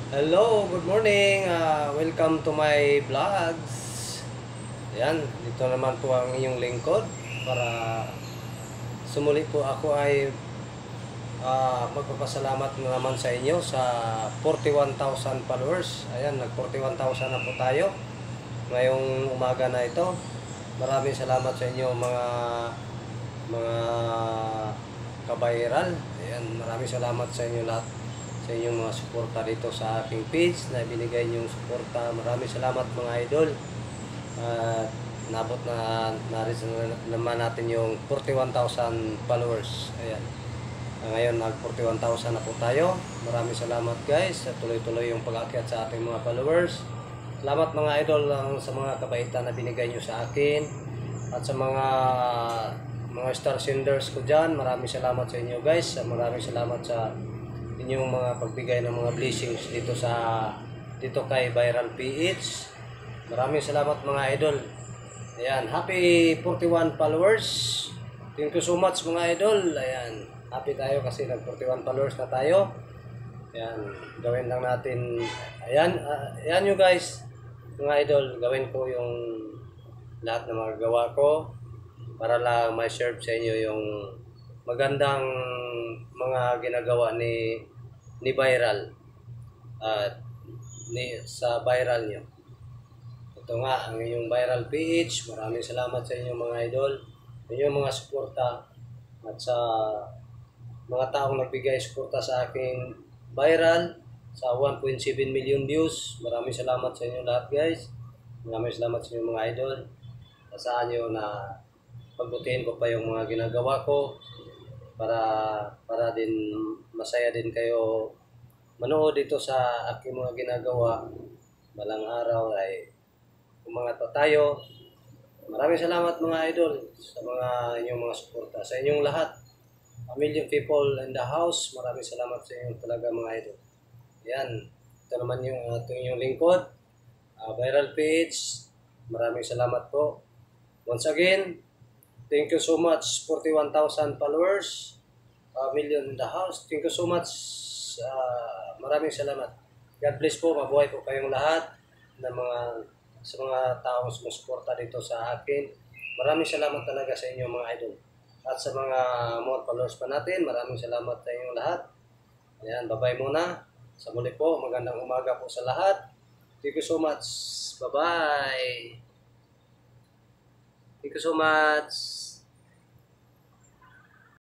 Hello, good morning. Welcome to my vlogs. Ayan, dito naman po ang inyong lingkod para sumuli po ako ay magpapasalamat na naman sa inyo sa 41,000 followers. Ayan, nag 41,000 na po tayo ngayong umaga na ito. Maraming salamat sa inyo mga kabayral. Ayan, maraming salamat sa inyo lahat sa inyong mga suporta dito sa aking page na binigay niyong suporta. Maraming salamat mga idol. At nabot na naman natin yung 41,000 followers. Ayan. Ngayon nag 41,000 na po tayo. Maraming salamat guys. At tuloy-tuloy yung pag-akyat sa ating mga followers. Salamat mga idol sa mga kabaitan na binigay nyo sa akin. At sa mga star senders ko dyan. Maraming salamat sa inyo guys. Maraming salamat sa inyong mga pagbigay ng mga blessings dito kay Viral PH. Maraming salamat mga idol. Ayan, happy 41 followers. Thank you so much mga idol. Ayan, happy tayo kasi nag 41 followers na tayo. Ayan, gawin lang natin. Ayan you guys, mga idol, gawin ko yung lahat ng mga gawa ko para lang may share sa inyo yung magandang mga ginagawa ni Viral at sa viral nyo. Ito nga ang inyong Viral PH. Maraming salamat sa inyong mga idol, inyong mga suporta at sa mga taong nagbigay suporta sa aking viral sa 1.7 million views. Maraming salamat sa inyo lahat guys. Maraming salamat sa inyong mga idol. Asahan nyo na pagbutihin ko pa yung mga ginagawa ko para din masaya din kayo manood dito sa aking mga ginagawa. Balang araw ay umangat pa tayo. Maraming salamat mga idol sa mga inyong mga suporta, sa inyong lahat. A million people in the house. Maraming salamat sa inyo talaga mga idol. Yan, ito naman yung inyong lingkod, Viral Page. Maraming salamat po. Once again, thank you so much, 41,000 followers, a million in the house. Thank you so much. Maraming salamat. God bless po. Mabuhay po kayong lahat sa mga taong sumusuporta dito sa akin. Maraming salamat talaga sa inyo mga idol. At sa mga more followers pa natin, maraming salamat sa inyong lahat. Ayan, bye-bye muna. Sa muli po, magandang umaga po sa lahat. Thank you so much. Bye-bye. Thank you so much.